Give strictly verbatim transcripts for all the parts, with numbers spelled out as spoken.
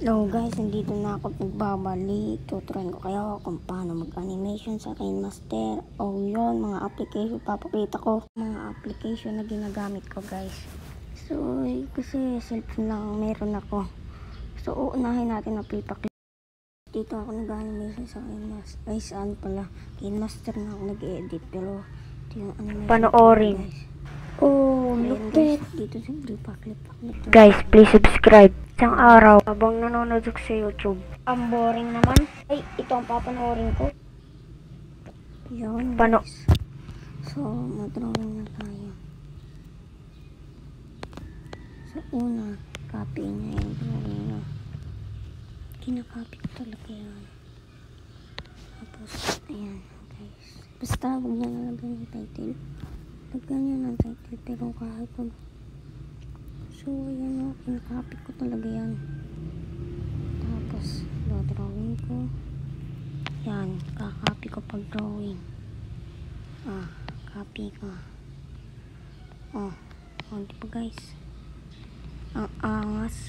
Hello guys, nandito na ako nagbabalik. Tuturuan ko kayo kung paano mag-animation sa KineMaster. O yun, mga application papakita ko. Mga application na ginagamit ko guys. So, kasi cellphone lang meron ako. So, uunahin natin na paperclip. Dito ako nag-animation sa KineMaster. Ay, saan pala? KineMaster na ako nag-edit. Pero, ito yung animation. Panoorin. Guys. Oh, Ayan, guys, dito sa paperclip. Guys, please subscribe. Isang araw, habang nanonood ako sa YouTube, ang boring naman. Ay, ito ang papanoorin ko. Yun, Pano guys. So, mag-drawing na tayo. So, una, copy niya yung drawing niya. Kinakopy ko talaga yan. Tapos, ayan, guys. Basta, huwag niya nalagyan yung title. Lagyan niya ng title, pero kahit pag... So, ayan o, kinakopy ko talaga yan. Tapos, drawing ko. Yan, kakopy ko pag drawing. Ah, copy ko. Oh, oh, diba guys? Ang angas.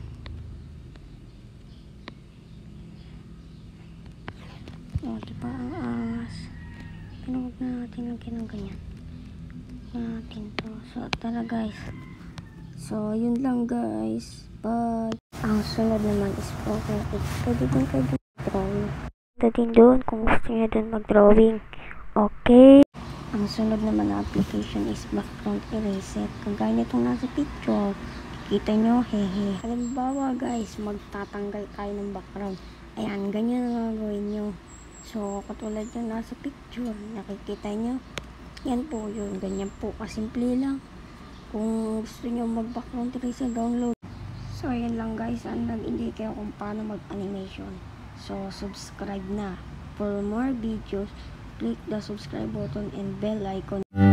Oh, diba ang angas? Pero huwag na natin lagyan ng ganyan. Huwag na natin to. So, tara guys. So, yun lang guys. Bye. Ang sunod naman is okay. Pwede din kayo mag-drawing. Pwede din doon kung gusto niya doon mag-drawing. Okay. Ang sunod naman na application is background eraser. Kagaya itong nasa picture. Kita nyo, hehe. Halimbawa guys, magtatanggal tayo ng background. Ayan, ganyan ang gagawin nyo. So, katulad yung nasa picture. Nakikita nyo. Yan po yun. Ganyan po. Kasimple lang. Kung gusto nyo mag-background eraser, download. So, ayan lang guys. Ang nag-indicate kayo kung paano mag-animation. So, subscribe na. For more videos, click the subscribe button and bell icon.